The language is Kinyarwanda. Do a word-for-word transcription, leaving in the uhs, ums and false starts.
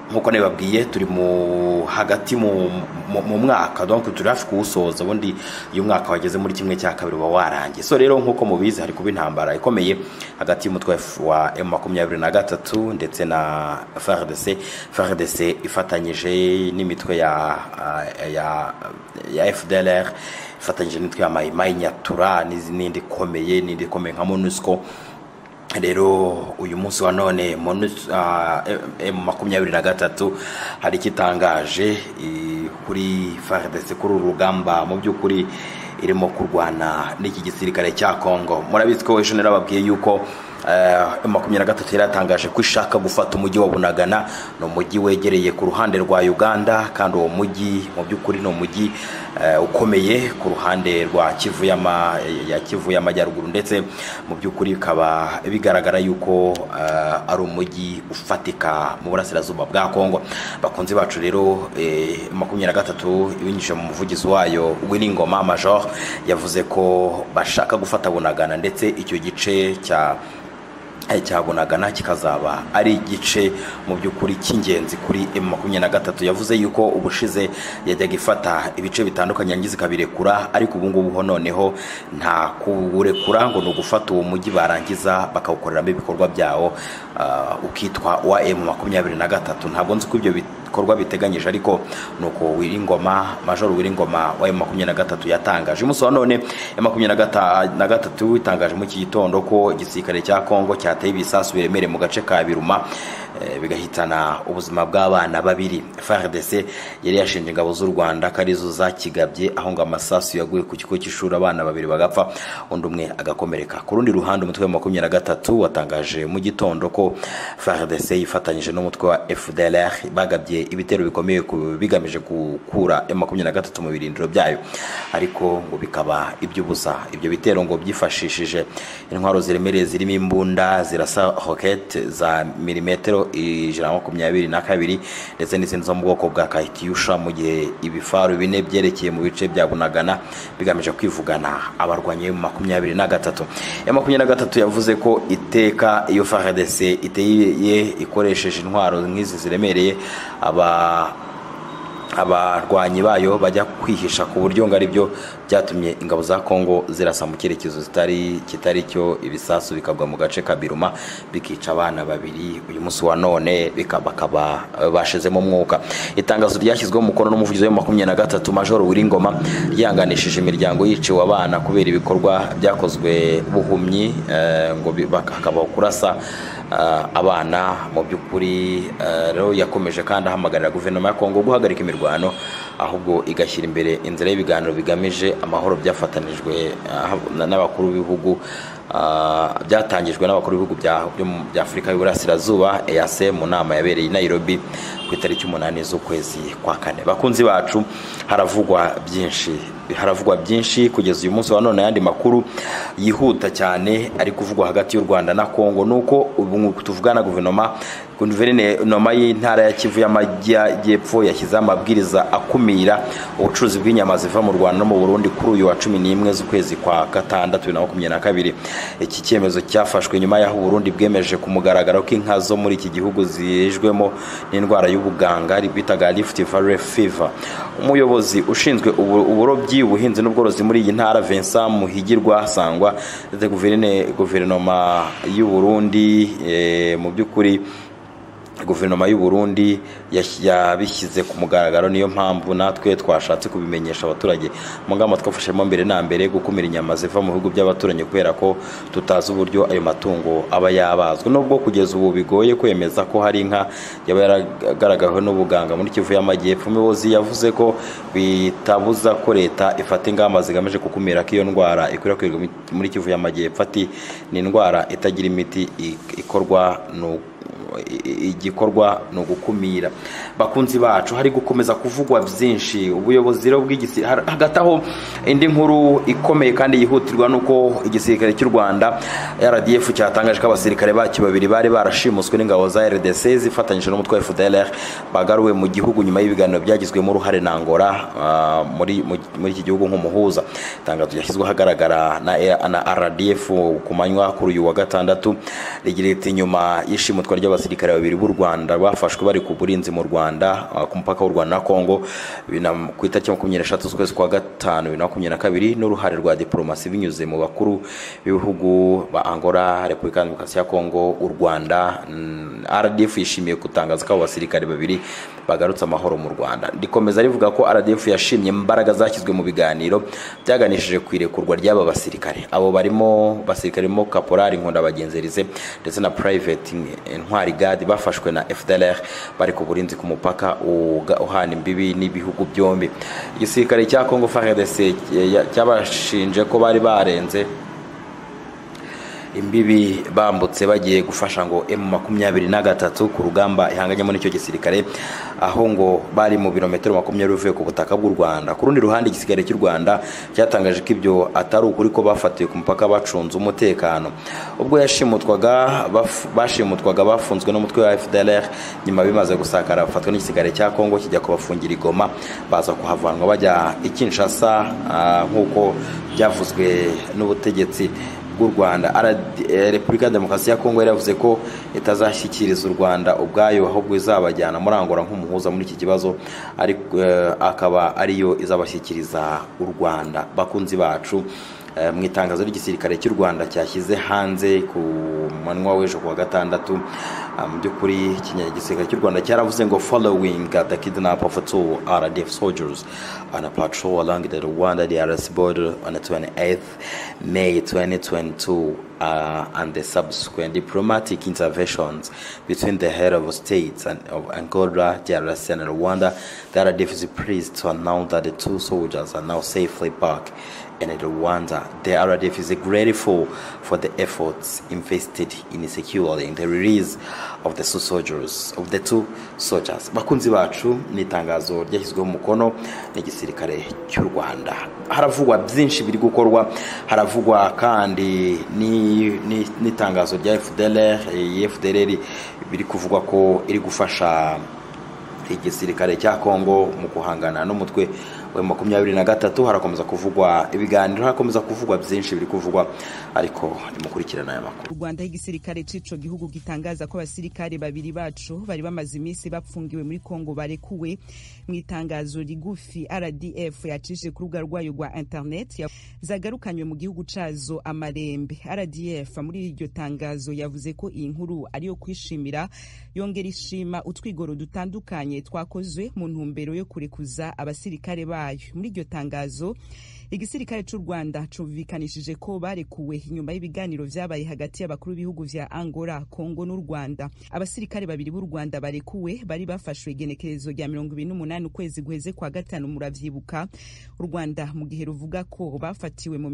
nkuko nebabwiye turi mu hagati mu mu mwaka donc turi hafi kuwusoza ubundi uyu mwaka wageze muri kimwe cya kabiri wa warangiye. So rero nkuko mubizi hari kuba intambara ikomeye hagati y'umutwe wa M makumyabiri na gatatu ndetse na F A R D C. F A R D C ifatanyije n'imitwe ya ya ya F D L R, ifatanyije n'imitwe ya Mai Mai Nyatura n'izindi ikomeye n'indi ikomeye nka MONUSCO. Rero uyu munsi wa none M makumyabiri na gatatu hari kitangaje kuri F A R D C kuri urugamba mu by'ukuri irimo kurwana n'iki gisirikare cya Kongo. Murabizi ko ejo narababwiye yuko M makumyabiri na gatatu yaratangaje ko ishaka gufata umujyi wa Bunagana, no mujyi wegereye ku ruhande rwa Uganda, kandi uwo mujyi mu by'ukuri no mujyi ukomeye ku ruhande rwa Kivu y'ama ya Kivu y'amajyaruguru, ndetse mu by'ukuri kaba bigaragara yuko ari umujyi ufatika mu burasirazuba bwa Kongo. Bakunzi bacu rero M makumyabiri na gatatu ibinyije mu muvugizi wayo w'Ingoma Major yavuze ko bashaka gufata Bunagana, ndetse icyo gice cya cya Bunagana kikazaba ari igice mu by'ukuri cy'ingenzi kuri M makumyabiri na gatatu. Yavuze yuko ubushize yajyaga ifata ibice bitandukanye yangize kabirekura, ariko ubu ngubu ho noneho nta kuburekura ngo no gufata uwo mujyi barangiza bakawukoreramo ibikorwa byawo uh, ukitwa wa M makumyabiri na gatatu. Ntabwo nzi ko ibyo bikorwa biteganyije, ariko nuko w'Ingoma Major w'Ingoma wa M makumyabiri na gatatu yatangaje. Umunsi wa none M makumyabiri na gatatu itangaje mu gitondo ko igisirikare cya Kongo cyateye ibisasu biremere mu gace ka Biruma bigahitana ubuzima bw'abana babiri. F A R D C yari yashinje ingabo z'u Rwanda karizo zakigabye, aho ngo amasasu yaguye ku kigo cy'ishuri abana babiri bagapfa undi umwe agakomereka. Ku rundi ruhande umutwe wa makumyabiri na gatatu watangaje mu gitondo ko F A R D C yifatanyije n'umutwe wa F D L R bagabye ibitero bikomeye bigamije gukura M makumyabiri na gatatu mu birindiro byayo, ariko ngo bikaba iby'ubusa. Ibyo bitero ngo byifashishije intwaro ziremereye zirimo imbunda zirasa rocket za milimetero ijana na makumyabiri na kabiri ndetse n'izindi zo mu bwoko bwa Katyusha, mu gihe ibifaru bine byerekeye mu bice bya Bunagana bigamije kwivugana abarwanye mu makumyabiri na gatatu. M makumyabiri na gatatu yavuze ko iteka iyo F A R D C iteye ikoresheje intwaro nk'izi ziremereye aba abarwanyi bayo bajya kwihisha, ku buryo ngari byo byatumye ingabo za Kongo zirasa mu cyerekezo zitari kitari cyo ibisasu bikagwa mu gace ka Biruma bikica abana babiri. Uyu munsi wa none bikabakaba bashizemo mwuka. Itangazo ryashyizweho umukono n'umuvugizi wa makumyabiri na gatatu Major w'Ingoma ryanganishije imiryango yiciwe abana kubera ibikorwa byakozwe buhumyi ngo bakaba kurasa abana. Mu by'ukuri rero yakomeje kandi ahamagarira guverinoma ya Kongo guhagarika imirwano, ahubwo igashyira imbere inzira y'ibiganiro bigamije amahoro byafatanijwe n'abakuru b'ibihugu byatangijwe n'abakuru b'ibihugu bya Afurika y'Uburasirazuba E A C mu nama yabereye i Nairobi ku itariki umunani z'ukwezi kwa kane. Bakunzi bacu, haravugwa byinshi haravugwa byinshi kugeza uyu munsi wa none. Yandi makuru yihuta cyane ari kuvugwa hagati y'u Rwanda na Kongo nuko ubu tuvugana guverinoma guverinoma y'intara ya Kivu y'Amajyepfo yashyize amabwiriza akumira ubucuruzi bw'inyama ziva mu Rwanda no mu Burundi kuri uyu wa cumi n'imwe z'ukwezi kwa gatandatu bibiri na makumyabiri na kabiri. Iki cyemezo cyafashwe nyuma y'aho Burundi bwemeje ku mugaragaro ko inka zo muri iki gihugu zijwemo n'indwara y'ubuganga bitaga Rift Valley Fever. Umuyobozi ushinzwe uburobyi ubuhinzi n'ubworozi muri iyi ntara Vincent Muhigirwa Sangwa de guverinoma y'u Burundi mu by'ukuri guverinoma y'u Burundi yabishyize ku mugaragaro. Niyo mpamvu natwe twashatse kubimenyesha abaturage mu ngamba twafashemo mbere na mbere gukumira inyama ziva mu bihugu by'abaturanyi, kubera ko tutazi uburyo ayo matungo aba yabazwe. Nubwo kugeza ubu bigoye kwemeza ko hari inka yaba yaragaragaweho n'ubuganga muri Kivu y'Amajyepfo, umuyobozi yavuze ko bitabuza ko leta ifata ingamba zigamije gukumira ko iyo ndwara ikwirakwizwa muri Kivu y'Amajyepfo. Ati ni indwara itagira imiti ikorwa no igikorwa no gukumira. Bakunzi bacu, hari gukomeza kuvugwa byinshi. Ubuyobozi rero bw'igisi hagataho indi nkuru ikomeye kandi yihutirwa nuko igisirikare cy'u Rwanda R D F cyatangaje ko abasirikare baki babiri bari barashimuswe n'ingabo za R D C zifatanyije n'umutwe wa F D L R bagaruwe mu gihugu nyuma y'ibiganiro byagizwemo uruhare na Angola uh, muri muri iki gihugu nk'umuhuza. Itangazo ryashyizwe hagaragara na, na R D F ku manywa kuri uyu wa gatandatu rigira iti nyuma y'ishimutwa ishimutwa ry'abasirikare babiri b'u Rwanda bafashwe bari ku burinzi mu Rwanda ku mupaka w'u Rwanda na Kongo ku itariki makumyabiri n'eshatu z'ukwezi kwa gatanu bibiri na makumyabiri na kabiri n'uruhare rwa diplomasi binyuze mu bakuru b'ibihugu ba Angola, Repubulika ya Demokarasi ya Kongo, u Rwanda. R D F yishimiye gutangaza ko abasirikare babiri bagarutse amahoro mu Rwanda. Ndikomeza rivuga ko R D F yashimye imbaraga zashyizwe mu biganiro byaganishije kwirekurwa ry'aba basirikare. Abo barimo basirikare mo Caporal Nkunda Bagenzerize ndetse na Private Ntwari Gadi bafashwe na F D L R bari ku burinzi ku mupaka uhana imbibi n'ibihugu byombi. Igisirikare cya Congo F A R D C cyabashinje ko bari barenze imbibi bambutse bagiye gufasha ngo M makumyabiri na gatatu ku rugamba ihanganyemo n'icyo gisirikare, aho ngo bari mu birometero makumyabiri uvuye ku butaka bw'u Rwanda. Ku rundi ruhande igisirikare cy'u Rwanda cyatangaje ko ibyo atari ukuri, ko bafatiwe ku mupaka bacunze umutekano. Ubwo yashimutwaga bashimutwaga bafunzwe n'umutwe wa F D L R, nyuma bimaze gusakara bafatwa n'igisirikare cya Kongo kijya kubafungira Igoma, baza kuhavanwa bajya i Kinshasa nk'uko byavuzwe n'ubutegetsi bw'u Rwanda. Repubulika ya Demokarasi ya Kongo yaravuze ko itazashyikiriza u Rwanda ubwayo, ahubwo izabajyana muri Angola nk'umuhuza muri iki kibazo, ariko akaba ariyo izabashyikiriza u Rwanda. Bakunzi bacu, mu itangazo ry'igisirikare cy'u Rwanda cyashyize hanze ku manwa w'ejo kuwa gatandatu, mu by'ukuri igisirikare cy'u Rwanda cyaravuze ngo following the kidnap of two R D F soldiers on a patrol along the Rwanda D R C border on the twenty-eighth of May twenty twenty-two uh, and the subsequent diplomatic interventions between the head of states and of Angola, D R C and Rwanda, the R D F is pleased to announce that the two soldiers are now safely back in Rwanda. The R D F is grateful for the efforts invested in securing the release of the two soldiers of the two soldiers. Bakunzi bacu, ni tangazo ryashyizweho umukono n'igisirikare cy'u Rwanda. Haravugwa byinshi biri gukorwa, haravugwa kandi ni ni tangazo rya F D L R. F D L R biri kuvugwa ko iri gufasha igisirikare cya Kongo mu guhangana n'umutwe wa makumyabiri na gatatu. Harakomeza kuvugwa ibiganiro, harakomeza kuvugwa byinshi biri kuvugwa, ariko nimukurikirana aya makuru. U Rwanda igisirikare cico gihugu gitangaza ko abasirikare babiri bacu bari bamaze iminsi bapfungiwe muri Kongo barekuwe. Mu itangazo rigufi R D F yacishije ku rubuga rwayo rwa internet zagarukanywe mu gihugu cazo amarembe. R D F muri iryo tangazo yavuze ko iyi nkuru ariyo kwishimira, yongera ishima utwigoro dutandukanye twakozwe mu ntumbero yo kurekuza abasirikare bayo. Muri iryo tangazo igisirikare cy'u Rwanda cuvikanishije ko barekuwe inyuma y'ibiganiro vyabaye hagati y'abakuru b'ibihugu vya Angola, Kongo n'u Rwanda. Abasirikare babiri b'u Rwanda barekuwe bari bafashwe igenekerezo rya mirongo ibiri n'umunani ukwezi guheze kwa gatanu, muravyibuka. U Rwanda mu gihe ruvuga ko bafatiwe mu